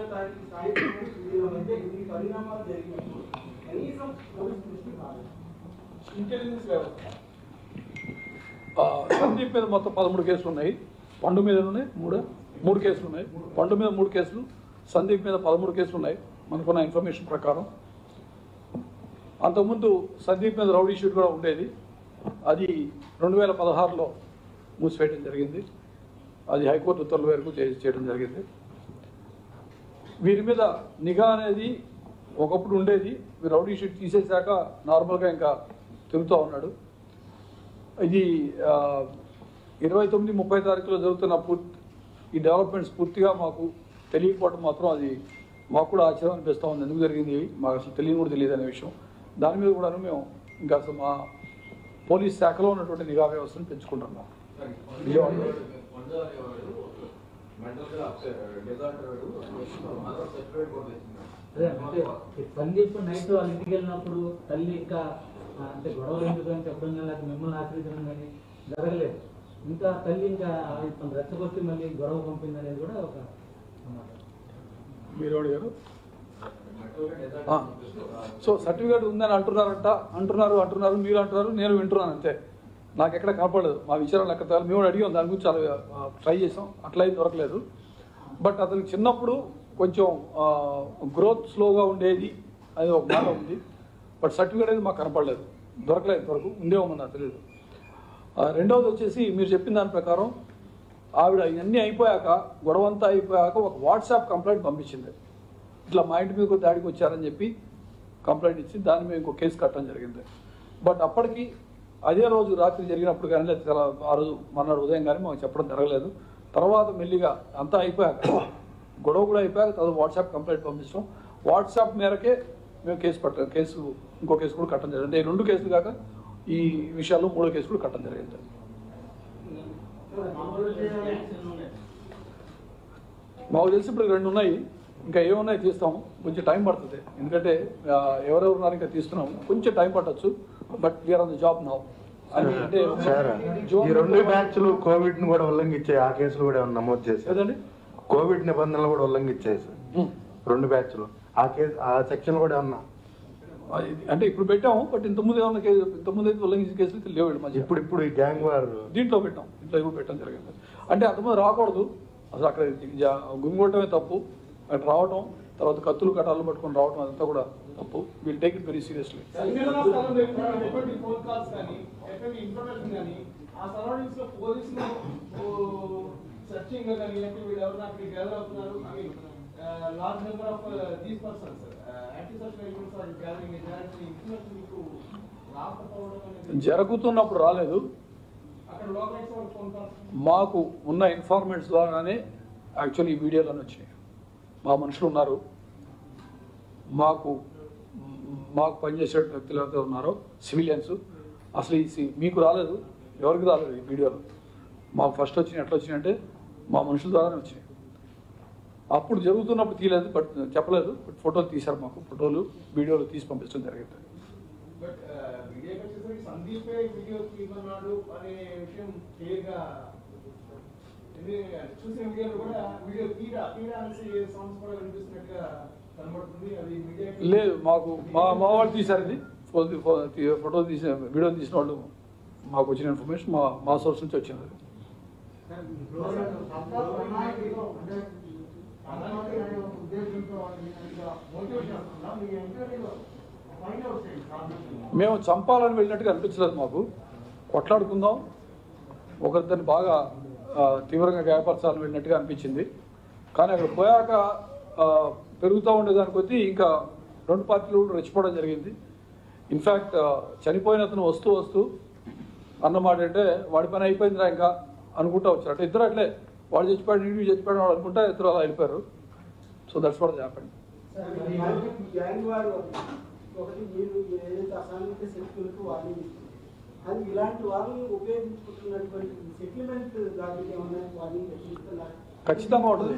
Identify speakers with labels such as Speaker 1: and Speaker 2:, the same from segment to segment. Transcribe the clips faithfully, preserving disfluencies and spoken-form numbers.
Speaker 1: తారీఖు సాయంత్రం మధ్య ఇన్ని పరిణామాలు జరిగినప్పుడు కనీసం పోలీసు దృష్టి కాదు. ఇంటెలిజెన్స్ వ్యవస్థ
Speaker 2: సందీప్ మీద మొత్తం పదమూడు కేసులు ఉన్నాయి. పండు మీద ఉన్నాయి మూడు మూడు కేసులు ఉన్నాయి. పండు మీద మూడు కేసులు, సందీప్ మీద పదమూడు కేసులు ఉన్నాయి మనకున్న ఇన్ఫర్మేషన్ ప్రకారం. అంతకుముందు సందీప్ మీద రౌడీ షీట్ కూడా ఉండేది. అది రెండు వేల పదహారులో మూసివేయడం జరిగింది. అది హైకోర్టు ఉత్తర్వుల వరకు చేయడం జరిగింది. వీరి మీద నిఘా అనేది ఒకప్పుడు ఉండేది. రౌడీ షీట్ తీసేశాక నార్మల్గా ఇంకా తిరుగుతూ ఉన్నాడు. ఇది ఇరవై తొమ్మిది ముప్పై తారీఖులో జరుగుతున్న పూర్తి ఈ డెవలప్మెంట్స్ పూర్తిగా మాకు తెలియకపోవడం మాత్రం అది మాకు కూడా ఆశ్చర్యం అనిపిస్తూ ఉంది. ఎందుకు జరిగింది మాకు అసలు తెలియని కూడా తెలియదు అనే విషయం. దాని మీద కూడా మేము ఇంకా అసలు మా పోలీస్ శాఖలో ఉన్నటువంటి నిఘా వ్యవస్థను పెంచుకుంటున్నాం.
Speaker 3: సందీప్ నైట్ వాళ్ళ ఇంటికి వెళ్ళినప్పుడు తల్లి ఇంకా అంటే గొడవలు ఎందుకు అని చెప్పడం కానీ లేకపోతే మిమ్మల్ని ఆశ్రయించడం కానీ జరగలేదు. ఇంకా తల్లి ఇంకా రెచ్చగొట్టి మళ్ళీ గొడవ పంపింది అనేది కూడా ఒక
Speaker 2: మీరు అడిగారు. సో సర్టిఫికేట్ ఉందని అంటున్నారంట అంటున్నారు అంటున్నారు మీరు అంటున్నారు, నేను వింటున్నాను అంతే. నాకు ఎక్కడ కనపడలేదు. మా విచారణ లెక్క తేవాలి. మేము అడిగాం, దాని గురించి చాలా ట్రై చేసాం, అట్లా అయితే దొరకలేదు. బట్ అతనికి చిన్నప్పుడు కొంచెం గ్రోత్ స్లోగా ఉండేది అది ఒక మాట ఉంది. బట్ సర్టిఫికేట్ అనేది మాకు కనపడలేదు, దొరకలేదు. వరకు ఉందేమో నాకు తెలియదు. రెండవది వచ్చేసి మీరు చెప్పిన దాని ప్రకారం ఆవిడ ఇవన్నీ అయిపోయాక గొడవంతా అయిపోయాక ఒక వాట్సాప్ కంప్లైంట్ పంపించింది. ఇట్లా మా ఇంటి మీద దాడికి వచ్చారని చెప్పి కంప్లైంట్ ఇచ్చి దాని మీద ఇంకో కేసు కట్టడం జరిగింది. బట్ అప్పటికి అదే రోజు రాత్రి జరిగినప్పుడు కానీ లేదా ఆ రోజు మర్నాడు ఉదయం కానీ మాకు చెప్పడం జరగలేదు. తర్వాత మెల్లిగా అంతా అయిపోయాక గొడవ కూడా అయిపోయాక తర్వాత వాట్సాప్ కంప్లైంట్ పంపించడం, వాట్సాప్ మేరకే మేము కేసు పట్ట కేసు ఇంకో కేసు కూడా కట్టడం జరిగింది. ఈ రెండు కేసులు కాక ఈ విషయాల్లో మూడో కేసు కూడా కట్టడం జరిగింది. మాకు తెలిసి ఇప్పుడు రెండు ఉన్నాయి, ఇంకా ఏమున్నాయి తీస్తాము. కొంచెం టైం పడుతుంది, ఎందుకంటే ఎవరెవరు ఉన్నారు ఇంకా తీస్తున్నాము. కొంచెం టైం పట్టచ్చు. But we're on the job now. అంటే
Speaker 4: ఈ రెండు బ్యాచ్లు కోవిడ్ ని కూడా ఉల్లంఘించే ఆ కేసులు కూడా నమోదు చేశారు. కోవిడ్ నిబంధనలు కూడా ఉల్లంఘించాయి సార్ రెండు బ్యాచ్లు. ఆ కేసు ఆ సెక్షన్ కూడా ఏమన్నా
Speaker 2: అంటే ఇప్పుడు పెట్టాము. బట్ ఇంతకుముందు ఏమన్నా కేసు ఇంతకుముందు అయితే ఉల్లంఘించిన కేసులు లేవు. మధ్య
Speaker 4: ఇప్పుడు ఇప్పుడు ఈ గ్యాంగ్ వారు
Speaker 2: దీంట్లో పెట్టాం, దీంట్లో ఇప్పుడు పెట్టడం జరిగింది. అంటే అంతమంది రాకూడదు అసలు. అక్కడ గుమిగొట్టమే తప్పు. అక్కడ రావటం, తర్వాత కత్తులు కటాలు పట్టుకొని రావటం అదంతా కూడా తప్పు. Will take it very seriously. జరుగుతున్నప్పుడు రాలేదు. మాకు ఉన్న ఇన్ఫార్మెంట్స్ ద్వారానే యాక్చువల్లీ ఈ వీడియోలోనే వచ్చినాయి. మా మనుషులు ఉన్నారు, మాకు మాకు పనిచేసే వ్యక్తులు ఎవరైతే ఉన్నారో సివిలియన్స్, అసలు ఈ మీకు రాలేదు, ఎవరికి రాలేదు ఈ వీడియోలో. మాకు ఫస్ట్ వచ్చినాయి. ఎట్లా వచ్చినాయంటే మా మనుషుల ద్వారానే వచ్చినాయి. అప్పుడు జరుగుతున్నప్పుడు తీయలేదు, బట్ చెప్పలేదు. బట్ ఫోటోలు తీశారు, మాకు ఫోటోలు వీడియోలు తీసి పంపించడం జరిగింది. లేదు, మాకు మా మా వాళ్ళు తీశారు. ఇది ఫోటో తీసిన వీడియో తీసిన వాళ్ళు మాకు వచ్చిన ఇన్ఫర్మేషన్ మా మా సోర్స్ నుంచి వచ్చింది. మేము చంపాలని వెళ్ళినట్టుగా అనిపించలేదు. మాకు కొట్లాడుకుందాం, ఒకరిద్దరిని బాగా తీవ్రంగా గాయపరచాలని వెళ్ళినట్టుగా అనిపించింది. కానీ అక్కడ పోయాక పెరుగుతూ ఉండేదాని కొద్దీ ఇంకా రెండు పార్టీలు కూడా రెచ్చిపోవడం జరిగింది. ఇన్ఫ్యాక్ట్ చనిపోయిన అతను వస్తూ వస్తూ అన్నమాట అంటే వాడి పని అయిపోయిందిరా ఇంకా అనుకుంటా వచ్చారు. అంటే ఇద్దరు అట్లే, వాడు చచ్చిపోయాడు నీడు చచ్చిపోయాడు వాడు అనుకుంటా ఇద్దరు అలా వెళ్ళిపోయారు. So that's what happened.
Speaker 1: అది ఇలాంటి వాళ్ళని ఉపయోగించుకుంటున్నటువంటి సెటిల్మెంట్
Speaker 2: ఖచ్చితంగా ఉంటుంది.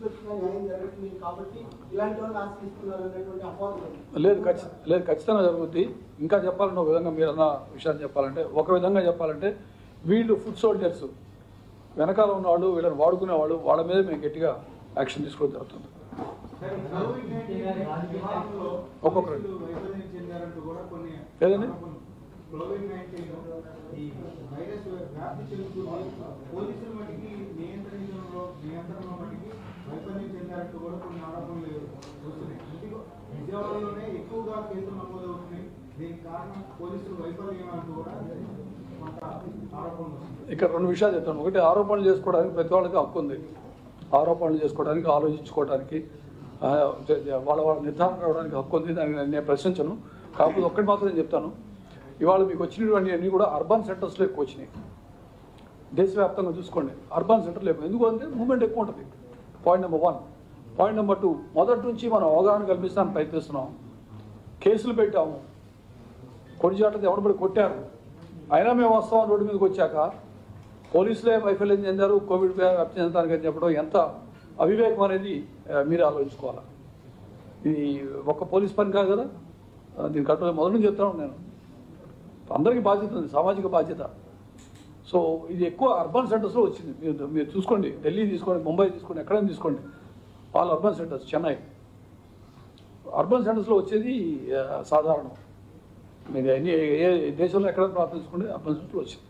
Speaker 2: లేదు లేదు ఖచ్చితంగా జరుగుద్ది. ఇంకా చెప్పాలంటే ఒక విధంగా మీరు అన్న విషయాన్ని చెప్పాలంటే ఒక విధంగా చెప్పాలంటే వీళ్ళు ఫుడ్ సోల్జర్స్, వెనకాల ఉన్నవాళ్ళు వీళ్ళని వాడుకునేవాళ్ళు, వాళ్ళ మీద మేము గట్టిగా యాక్షన్ తీసుకోవడం జరుగుతుంది. ఒక్కొక్కరు
Speaker 1: వైఫల్యం చెందారంటూ కూడా కొన్ని
Speaker 2: ఏదండి
Speaker 1: కోవిడ్ నైన్టీన్ ఈ వైరస్ వ్యాప్తి చెందుతుంది, పోలీసుల మటుకి నియంత్రించడంలో నియంత్రణలో మటుకి వైఫల్యం చెందారంటూ కూడా కొన్ని ఆరోపణలు వస్తున్నాయి. విజయవాడలోనే ఎక్కువగా కేసులు నమోదవుతున్నాయి, దీనికి కారణం పోలీసులు వైఫల్యం అంటూ కూడా కొంత ఆరోపణలు వస్తున్నాయి.
Speaker 2: ఇక్కడ రెండు విషయాలు చెప్తాను. ఒకటి, ఆరోపణలు చేసుకోవడానికి ప్రతి వాళ్ళకి హక్కు ఉంది. ఆరోపణలు చేసుకోవడానికి, ఆలోచించుకోవడానికి, వాళ్ళ వాళ్ళ నిర్ధారణ రావడానికి హక్కు ఉంది. దాన్ని నేను ప్రశ్నించను. కాకపోతే ఒక్కటి మాత్రం నేను చెప్తాను, ఇవాళ మీకు వచ్చినటువంటి అన్నీ కూడా అర్బన్ సెంటర్స్లో ఎక్కువ వచ్చినాయి. దేశవ్యాప్తంగా చూసుకోండి, అర్బన్ సెంటర్లో ఎక్కువ. ఎందుకు అంటే మూమెంట్ ఎక్కువ ఉంటుంది. Point number one. Point number two, మొదటి నుంచి మనం అవగాహన కల్పిస్తానికి ప్రయత్నిస్తున్నాం. కేసులు పెట్టాము, కొడిచాటది ఎవడబడి కొట్టారు, అయినా మేము వస్తాం రోడ్డు మీదకి వచ్చాక పోలీసులే వైఫల్యం చెందారు, కోవిడ్ వ్యాప్తి చెందడానికి అని చెప్పడం ఎంత అవివేకం అనేది మీరు ఆలోచించుకోవాలి. ఇది ఒక్క పోలీస్ పని కాదు కదా, దీని కట్ట మొదటి నుంచి చెప్తాను నేను. అందరికీ బాధ్యత ఉంది, సామాజిక బాధ్యత. సో ఇది ఎక్కువ అర్బన్ సెంటర్స్లో వచ్చింది. మీరు మీరు చూసుకోండి, ఢిల్లీ తీసుకోండి, ముంబై తీసుకోండి, ఎక్కడైనా తీసుకోండి, all urban centres, Chennai urban సెంటర్స్లో వచ్చేది సాధారణం. మీరు అన్ని ఏ దేశంలో ఎక్కడైనా ప్రార్థించుకోండి, అర్బన్ సెంటర్లో వచ్చింది.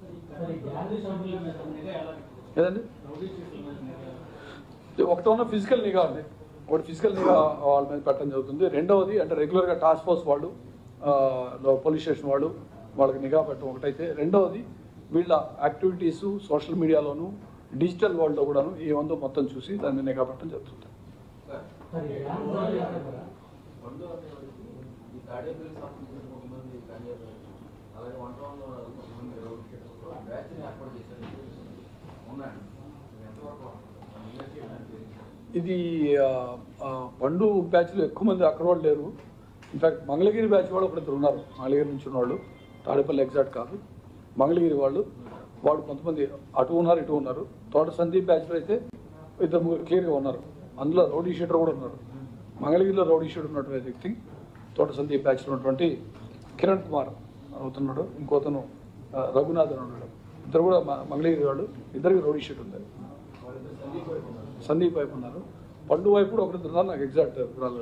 Speaker 2: ఏదండి ఒకటి ఉన్న ఫిజికల్ నిఘా ఉంది, ఒకటి ఫిజికల్ నిఘా వాళ్ళ మీద పెట్టడం జరుగుతుంది. రెండవది అంటే రెగ్యులర్గా టాస్క్ ఫోర్స్ వాళ్ళు, పోలీస్ స్టేషన్ వాళ్ళు వాళ్ళకి నిఘా పెట్టడం ఒకటైతే, రెండవది వీళ్ళ యాక్టివిటీస్ సోషల్ మీడియాలోను డిజిటల్ వరల్డ్లో కూడాను ఏమందో మొత్తం చూసి దాన్ని నిఘా పెట్టడం జరుగుతుంది. ఇది పండు బ్యాచ్లో ఎక్కువ మంది అక్కడ వాళ్ళు లేరు. ఇన్ఫాక్ట్ మంగళగిరి బ్యాచ్ వాళ్ళు ఒకరిద్దరు ఉన్నారు, మంగళగిరి నుంచి ఉన్నవాళ్ళు, తాడేపల్లి ఎగ్జాక్ట్ కాదు, మంగళగిరి వాళ్ళు వాళ్ళు కొంతమంది అటు ఉన్నారు ఇటు ఉన్నారు. తోట సందీప్ బ్యాచ్లో అయితే ఇద్దరు ముగ్గురు క్లియర్గా ఉన్నారు. అందులో రౌడీ షీటర్ కూడా ఉన్నారు. మంగళగిరిలో రౌడీ షీటర్ ఉన్నటువంటి వ్యక్తి తోట సందీప్ బ్యాచ్లో ఉన్నటువంటి కిరణ్ కుమార్ అవుతున్నాడు, ఇంకోతను రఘునాథన్ ఉన్నాడు. ఇద్దరు కూడా మంగళగిరి వాళ్ళు, ఇద్దరికి రౌడీ షీట్ ఉంది. సందీప్ వైపు ఉన్నారు, పండు వైపు కూడా ఒకరిద్దరు ఉన్నారు. నాకు ఎగ్జాక్ట్ వివరాలు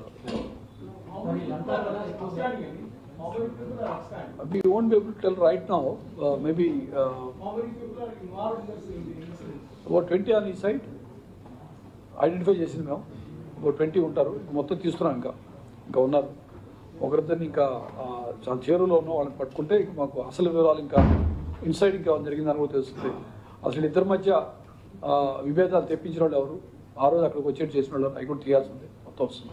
Speaker 2: we won't be able to tell right now. Uh, maybe uh,
Speaker 1: How many people are involved in this incident?
Speaker 2: about twenty on each side. Identify చేసింది మేము, about twenty ఉంటారు. మొత్తం తీస్తున్నాం, ఇంకా ఇంకా ఉన్నారు. ఒకరిద్దరిని ఇంకా చాలా చేరులో ఉన్న వాళ్ళని పట్టుకుంటే ఇంక మాకు అసలు వివరాలు ఇంకా ఇన్సైడ్ ఇంకా జరిగిందని కూడా తెలుస్తుంది. అసలు ఇద్దరి మధ్య విభేదాలు తెప్పించిన వాళ్ళు ఎవరు, ఆ రోజు అక్కడికి వచ్చేట్టు చేసిన వాళ్ళు అవి కూడా తీయాల్సి ఉంది. మొత్తం వస్తుంది.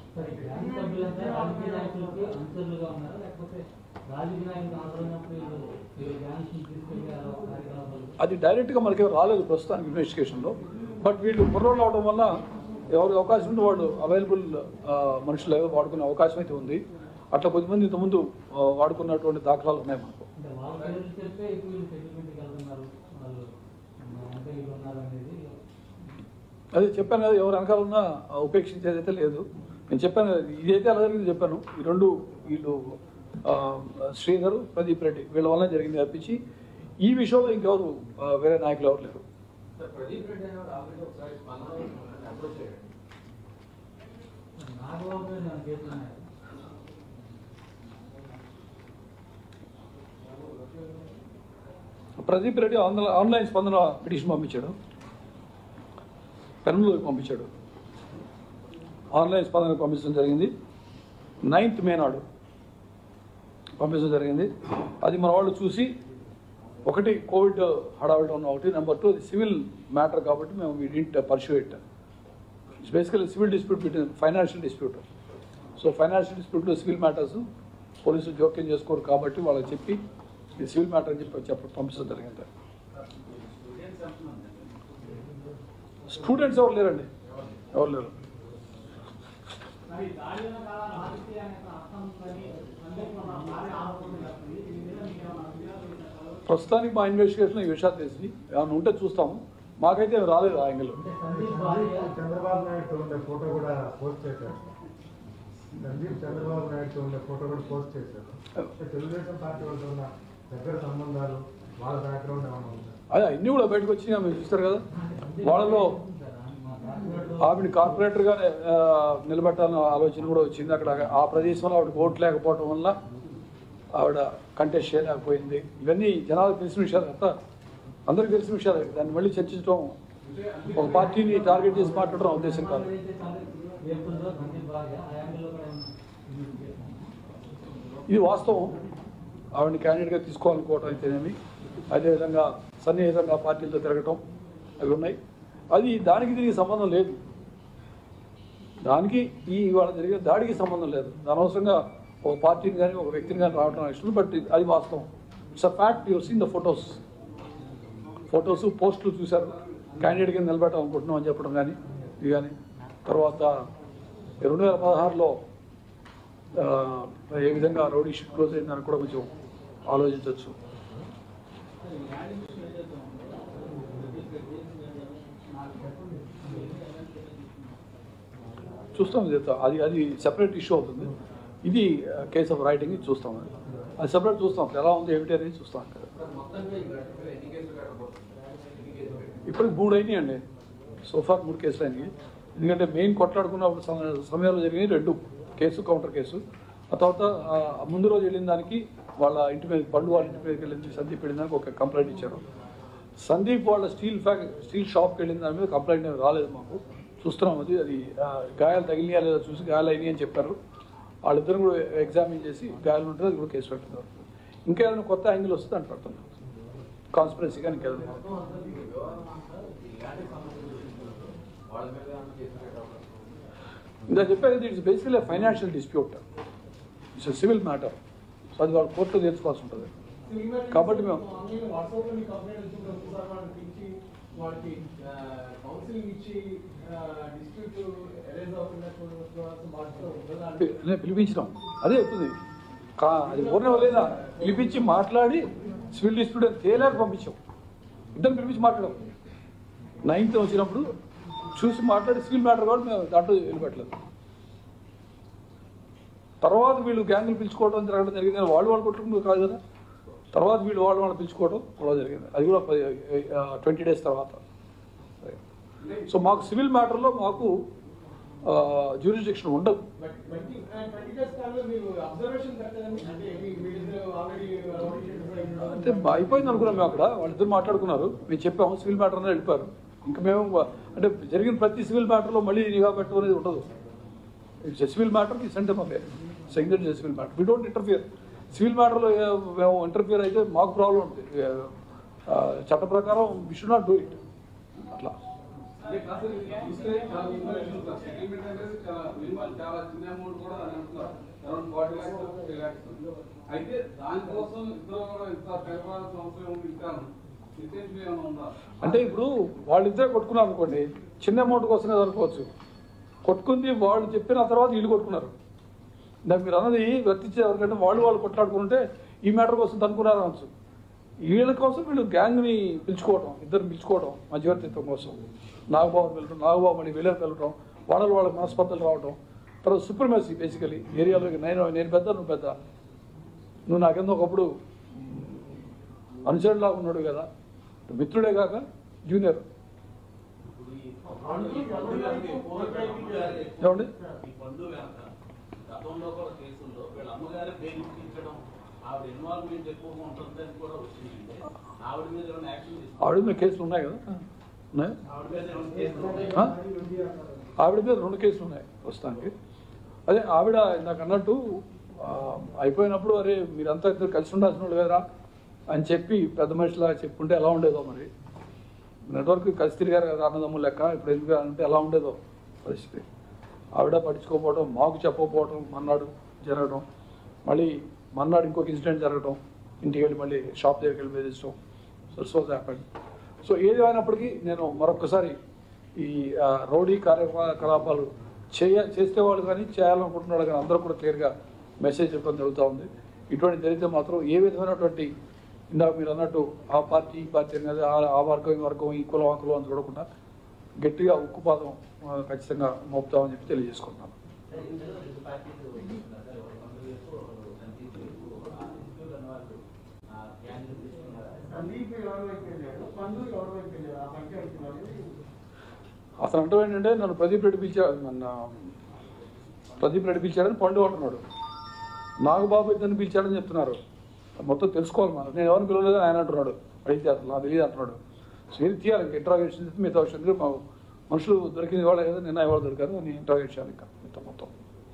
Speaker 2: అది డైరెక్ట్గా మనకి రాలేదు ప్రస్తుతానికి ఇన్వెస్టిగేషన్లో. బట్ వీళ్ళు కుర్రోళ్ళు అవడం వల్ల ఎవరికి అవకాశం ఉంటే వాళ్ళు అవైలబుల్ మనుషులు ఎవరు వాడుకునే అవకాశం అయితే ఉంది. అట్లా కొద్దిమంది ఇంతకుముందు వాడుకున్నటువంటి దాఖలాలు ఉన్నాయి మనకు. అదే చెప్పాను కదా, ఎవరు వెనకాల ఉన్నా ఉపేక్షించేదైతే లేదు. నేను చెప్పాను కదా, ఇదైతే అలా జరిగింది చెప్పాను. ఈ రెండు వీళ్ళు శ్రీధర్, ప్రదీప్ రెడ్డి వీళ్ళ వల్ల జరిగింది తప్పించి ఈ విషయంలో ఇంకెవరు వేరే నాయకులు ఎవరు లేరు. ప్రదీప్ రెడ్డి ఆన్లైన్ స్పందన పిటిషన్ పంపించాడు, పెనంలోకి పంపించాడు. ఆన్లైన్ స్పందన పంపించడం జరిగింది. నైన్త్ మే నాడు పంపించడం జరిగింది. అది మన వాళ్ళు చూసి, ఒకటి కోవిడ్ హడావిడి ఉన్న ఒకటి, నెంబర్ టూ అది సివిల్ మ్యాటర్ కాబట్టి మేము we didn't pursue it. It's basically civil dispute between financial dispute. So financial డిస్ప్యూట్లో సివిల్ మ్యాటర్స్ పోలీసులు జోక్యం చేసుకోరు కాబట్టి వాళ్ళకి చెప్పి ఇది సివిల్ మ్యాటర్ అని చెప్పి చెప్ప పంపించడం జరిగింది. స్టూడెంట్స్ ఎవరు లేరండి, ఎవరు లేరు. ప్రస్తుతానికి మా ఇన్వెస్టిగేషన్ ఈ విషయాలు తెలిసి ఏమైనా ఉంటే చూస్తాము. మాకైతే రాలేదు ఆ యాంగిల్.
Speaker 4: చంద్రబాబు నాయుడు ఉండే ఫోటో కూడా పోస్ట్ చేశారు. సందీప్ చంద్రబాబు నాయుడు ఉండే ఫోటో కూడా పోస్ట్ చేశారు. తెలుగుదేశం పార్టీ వాళ్ళతో ఉన్న దగ్గర సంబంధాలు, వాళ్ళ బ్యాక్గ్రౌండ్ ఏమైనా ఉందా?
Speaker 2: అదే అన్నీ కూడా బయటకు వచ్చినా మీరు చూస్తారు కదా. వాళ్ళలో ఆవిడ కార్పొరేటర్గా నిలబెట్టాలన్న ఆలోచన కూడా వచ్చింది. అక్కడ ఆ ప్రదేశంలో ఆవిడ ఓటు లేకపోవడం వల్ల ఆవిడ కంటెస్ట్ చేయలేకపోయింది. ఇవన్నీ జనాలకు తెలిసిన విషయాలు అంతా అందరికీ తెలిసిన విషయాలే. దాన్ని మళ్ళీ చర్చించడం ఒక పార్టీని టార్గెట్ చేసి మాట్లాడడం ఉద్దేశం కాదు. ఇది వాస్తవం. ఆవిడని క్యాండిడేట్గా తీసుకోవాలనుకోవటం అయితేనేమి, అదేవిధంగా సన్నిహితంగా పార్టీలతో తిరగటం అవి ఉన్నాయి. అది దానికి దీనికి సంబంధం లేదు. దానికి ఈ ఇవాళ జరిగే దాడికి సంబంధం లేదు. అనవసరంగా ఒక పార్టీని కానీ ఒక వ్యక్తిని కానీ రావడం ఇష్టం. బట్ అది వాస్తవం. It's a fact. Your seen the photos photos పోస్టులు చూశారు. క్యాండిడేట్ కింద నిలబెట్టాలనుకుంటున్నాం అని చెప్పడం కానీ ఇది కానీ తర్వాత రెండు వేల పదహారులో ఏ విధంగా రౌడీ షీట్ క్లోజ్ అయిందని కూడా కొంచెం ఆలోచించవచ్చు. చూస్తాం. అది అది సెపరేట్ ఇష్యూ అవుతుంది. ఇది కేస్ ఆఫ్ రైటింగ్ చూస్తాం. అది అది సెపరేట్ చూస్తాం. ఎలా ఉంది ఏమిటి అనేది చూస్తాం. ఇప్పటికి మూడు అయినాయి అండి. సోఫార్ మూడు కేసులు అయినాయి. ఎందుకంటే మెయిన్ కొట్లాడుకున్నప్పుడు సమయంలో జరిగినాయి రెండు కేసు, కౌంటర్ కేసు. ఆ తర్వాత ముందు రోజు వెళ్ళిన దానికి వాళ్ళ ఇంటి మీద పండు వాళ్ళ ఇంటి మీదకి వెళ్ళింది సందీప్ వెళ్ళిన దానికి ఒక కంప్లైంట్ ఇచ్చారు. సందీప్ వాళ్ళ స్టీల్ ఫ్యాక్ స్టీల్ షాప్కి వెళ్ళిన దాని మీద కంప్లైంట్ రాలేదు మాకు. చూస్తున్నాం. అది అది గాయాలు తగిలియా లేదా చూసి గాయాలు అయినాయి అని చెప్పారు. వాళ్ళిద్దరు కూడా ఎగ్జామిన్ చేసి గాయాలు ఉంటుంది అది కూడా కేసు పెడుతున్నారు. ఇంకా ఏదైనా కొత్త యాంగిల్ వస్తుంది అని పెడుతున్నారు. కాన్స్పిరసీ కానీ ఇంకేదైనా ఇంకా చెప్పేది it's basically financial dispute. It's civil matter. So అది వాళ్ళు కోర్టులో తీర్చుకోవాల్సి ఉంటుంది. కాబట్టి మేము పిలిపించినాం. అదే చెప్తుంది. కా అది పూర్ణ లేదా పిలిపించి మాట్లాడి సివిల్ డిస్ప్యూట్ అని తేలాక పంపించాం. ఇద్దరు పిలిపించి మాట్లాడాం. నైన్త్ వచ్చినప్పుడు చూసి మాట్లాడి సివిల్ మ్యాటర్ కూడా మేము దాంట్లో వెళ్ళిపెట్టలేదు. తర్వాత వీళ్ళు గ్యాంగులు పిలుచుకోవడం జరగడం జరిగింది. వాళ్ళు వాళ్ళు కొట్టుకుంటూ కాదు కదా. తర్వాత వీళ్ళు వాళ్ళు వాళ్ళు పిలుచుకోవడం కూడా జరిగింది. అది కూడా ట్వంటీ డేస్ తర్వాత. సో మాకు సివిల్ మ్యాటర్లో మాకు జ్యూరిస్డిక్షన్ ఉండదు. అంటే అయిపోయింది అనుకున్నాం మేము. అక్కడ వాళ్ళిద్దరు మాట్లాడుకున్నారు. మేము చెప్పాము సివిల్ మ్యాటర్ అనేది వెళ్ళిపోయారు. ఇంకా మేము అంటే జరిగిన ప్రతి సివిల్ మ్యాటర్లో మళ్ళీ నిఘా పెట్టడం అనేది ఉండదు. ఇట్స్ సివిల్ మ్యాటర్ ఈ centre of secondary civil matter. We don't interfere. Civil మ్యాటర్లో మేము ఇంటర్ఫియర్ అయితే మాకు ప్రాబ్లం ఉంటుంది. చట్ట ప్రకారం we should not do it. అట్లా అంటే ఇప్పుడు వాళ్ళిద్దరే కొట్టుకున్నారు అనుకోండి, చిన్న అమౌంట్ కోసమే అనుకోవచ్చు. కొట్టుకుంది వాళ్ళు చెప్పిన తర్వాత వీళ్ళు కొట్టుకున్నారు. దానికి మీరు అన్నది వర్తించే ఎవరికంటే వాళ్ళు వాళ్ళు కొట్లాడుకుంటే ఈ మ్యాటర్ కోసం తనుకున్నారు అనొచ్చు. వీళ్ళ కోసం వీళ్ళు గ్యాంగ్ని పిలుచుకోవడం, ఇద్దరు పిలుచుకోవడం మధ్యవర్తిత్వం కోసం. నాగబాబు వెళ్ళటం, నాగబాబు మళ్ళీ వీళ్ళకి వెళ్ళటం, వాళ్ళలో వాళ్ళకి మనస్పర్ధలు రావడం. తర్వాత సుప్రమసీ బేసికలీ ఏరియాలోకి నేను నేను పెద్ద నువ్వు పెద్ద, నువ్వు నాకెందుకు ఒకప్పుడు అనుచరులాగా ఉన్నాడు కదా, మిత్రుడే కాక జూనియర్. ఏమండి ఆవిడ మీద కేసులు ఉన్నాయి కదా. ఉన్నాయి. ఆవిడ మీద రెండు కేసులు ఉన్నాయి ప్రస్తుతానికి. అదే ఆవిడ నాకు అన్నట్టు అయిపోయినప్పుడు అరే మీరంతా ఇద్దరు కలిసి ఉండాల్సిన వాళ్ళు కదరా అని చెప్పి పెద్ద మనిషిలా చెప్పుంటే ఎలా ఉండేదో. మరి నెట్వర్క్ కలిసి తిరిగారు కదా అన్నదమ్ములు లెక్క. ఇప్పుడు ఎందుకు అంటే ఎలా ఉండేదో పరిస్థితి. ఆవిడ పట్టించుకోకపోవడం, మాకు చెప్పకపోవడం, మన్నాడు జరగడం, మళ్ళీ మన్నాడు ఇంకొక ఇన్సిడెంట్ జరగడం, ఇంటికి వెళ్ళి మళ్ళీ షాప్ దగ్గరికి వెళ్ళి బెదిరించడం. So so happened. సో ఏది అయినప్పటికీ నేను మరొకసారి ఈ రౌడీ కార్యకలాపాలు చేయ చేస్తే వాళ్ళు కానీ చేయాలనుకుంటున్న వాళ్ళు కానీ అందరూ కూడా క్లియర్గా మెసేజ్ చెప్పడం జరుగుతూ ఉంది. ఇటువంటి జరిగితే మాత్రం ఏ విధమైనటువంటి ఇందాక మీరు అన్నట్టు ఆ పార్టీ ఈ పార్టీ అనేది ఆ వర్గం ఈ వర్గం ఈ కులం ఆ కులం అని చూడకుండా గట్టిగా ఉక్కుపాదం ఖచ్చితంగా మోపుతామని చెప్పి తెలియజేసుకుంటున్నాను. అతను అంటే ఏంటంటే నన్ను ప్రదీప్ రెడ్డి పిలిచాడు, నన్ను ప్రదీప్ రెడ్డి పిలిచాడని పండు అంటున్నాడు, నాగబాబు ఇద్దరిని పిలిచాడని చెప్తున్నారు. మొత్తం తెలుసుకోవాలి మనం. నేను ఎవరిని పిలవలేదు ఆయన అంటున్నాడు, అడిగితే అసలు నాకు తెలియదు అంటున్నాడు. సో ఏది తీయాలి ఇంకా ఇంట్రాగేషన్ చేస్తే మిగతా విషయం మా మనుషులు దొరికింది వాళ్ళే కదా, నిన్న ఎవరు దొరికారు అని ఇంట్రాగేట్ చేయాలి ఇంకా మిగతా మొత్తం.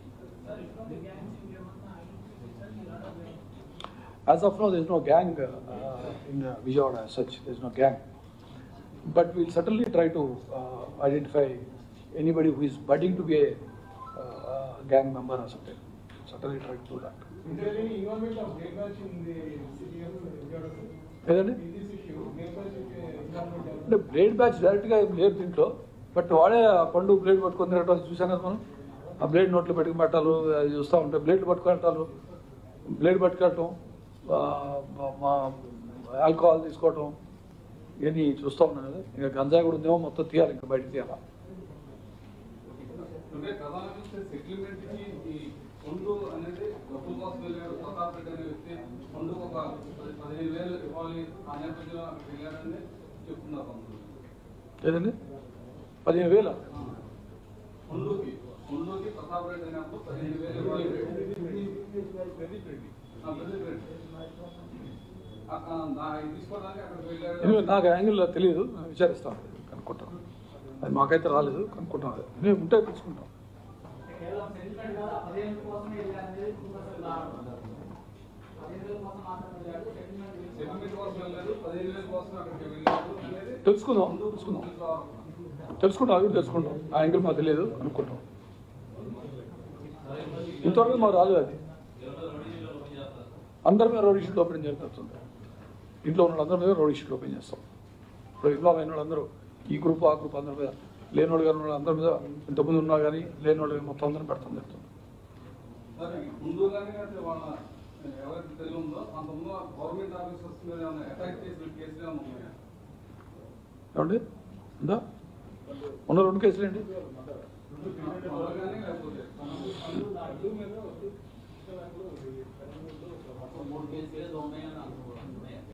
Speaker 2: As of now, there is no gang uh, in uh, Vijayawada as such. There is no gang. But we'll certainly try to uh, identify anybody who is budding to be a uh, gang member or something. Certainly try to do that.
Speaker 1: Is there any involvement of Grey Patch in the city of Vijayawada?
Speaker 2: ఏదండి
Speaker 1: In this issue, Grey Patch involvement?
Speaker 2: అంటే blade batch డైరెక్ట్గా ఏం లేరు దీంట్లో. But వాడే ఆ పండు blade పట్టుకొని తిరగటం చూసాను కదా మనం. ఆ బ్లేడ్ నోట్లో పెట్టుకుని పెట్టాలి, అది చూస్తూ ఉంటే బ్లేడ్లు పట్టుకెళ్ళటాలు, బ్లేడ్ పట్టుకెళ్ళటం, మా ఆల్కహాల్ తీసుకోవటం, ఇవన్నీ చూస్తూ ఉన్నాను కదా. ఇంకా గంజాయి కూడా ఉందేమో, మొత్తం తీయాలి, ఇంకా బయట తీయాలా.
Speaker 5: అంటే ప్రధానంగా సెటిల్మెంట్కి ఈ ఫండ్ అనేది డబ్బుల కోసం వెళ్ళాడు ప్రతాప్ రెడ్డి అనే వ్యక్తి. ఫండ్ ఒక పదిహేను వేలు ఇవ్వాలి ఆ నేపథ్యంలో అక్కడికి వెళ్ళాడని చెప్తున్నారు.
Speaker 2: ఏదండి పదిహేను వేల
Speaker 5: ఫండ్కి ఫండ్కి ప్రతాప్ రెడ్డి అయినప్పుడు పదిహేను వేలు ఇవ్వాలి. ప్రదీప్ రెడ్డి ప్రదీప్ రెడ్డి తీసుకోవడానికి అక్కడికి వెళ్ళాడు.
Speaker 2: నాకు యాంగిల్లో తెలియదు, విచారిస్తాను, కనుక్కుంటాను. అది మాకైతే రాలేదు, కనుక్కుంటాం. అది మేము ఉంటే తెలుసుకుంటాం.
Speaker 5: సెటిల్మెంట్ కోసం వెళ్ళాడు, పదిహేను వేల కోసం అక్కడికి వెళ్ళాడు అనేది
Speaker 2: తెలుసుకుందాం తెలుసుకుందాం తెలుసుకుంటాం అది కూడా తెలుసుకుంటాం. ఆ యాంగిల్ మాకు తెలియదు, కనుక్కుంటాం. ఇంతవరకు మాకు రాలేదు. అది అందరి మీద రోడ్ షీట్ ఓపెన్ జరుగుతుంది. ఇంట్లో ఉన్న వాళ్ళందరి మీద రోడ్ షీట్ ఓపెన్ చేస్తాం. ఇప్పుడు ఇన్వాల్వ్ అయిన వాళ్ళందరూ ఈ గ్రూప్ ఆ గ్రూప్ అందరి మీద, లేని వాళ్ళు కానీ అందరి మీద, ఇంతకుముందు ఉన్నా కానీ లేని వాళ్ళు మొత్తం అందరం పెడతాం జరుగుతుంది.
Speaker 5: ముందుగానే అంటే వాళ్ళ ఎవరైతే తెలివి ఉందో అంతకుముందు గవర్నమెంట్ ఆఫీసర్స్ మీద ఏమైనా అటాక్ చేసిన కేసులు ఏమైనా ఉన్నాయా?
Speaker 2: ఏమండి ఉందా? ఉన్న రెండు కేసులు ఏంటి?
Speaker 5: లేకపోతే
Speaker 3: మూడు కేసులు ఉన్నాయని అనుకుంటున్నాను.